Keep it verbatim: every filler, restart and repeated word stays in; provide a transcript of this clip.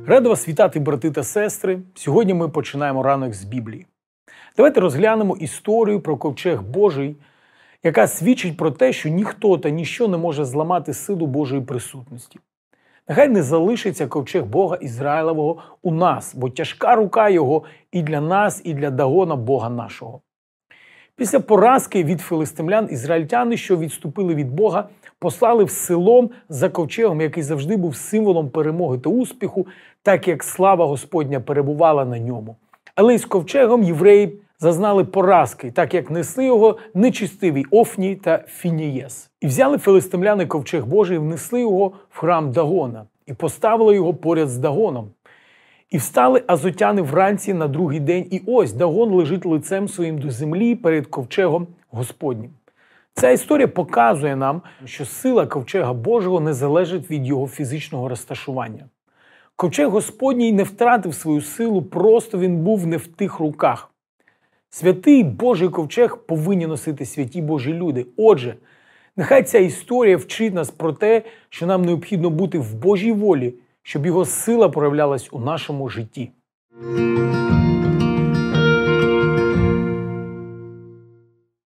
Радий вас вітати, брати та сестри. Сьогодні ми починаємо ранок з Біблії. Давайте розглянемо історію про ковчег Божий, яка свідчить про те, що ніхто та ніщо не може зламати силу Божої присутності. Нехай не залишиться ковчег Бога Ізраїлевого у нас, бо тяжка рука його і для нас, і для Дагона, Бога нашого. Після поразки від филистимлян ізраїльтяни, що відступили від Бога, послали в селом за ковчегом, який завжди був символом перемоги та успіху, так як слава Господня перебувала на ньому. Але із ковчегом євреї зазнали поразки, так як несли його нечистиві Офній та Фінієс. І взяли филистимляни ковчег Божий, внесли його в храм Дагона і поставили його поряд з Дагоном. І встали азотяни вранці на другий день, і ось Дагон лежить лицем своїм до землі перед ковчегом Господнім. Ця історія показує нам, що сила ковчега Божого не залежить від його фізичного розташування. Ковчег Господній не втратив свою силу, просто він був не в тих руках. Святий Божий ковчег повинні носити святі Божі люди. Отже, нехай ця історія вчить нас про те, що нам необхідно бути в Божій волі, щоб його сила проявлялась у нашому житті.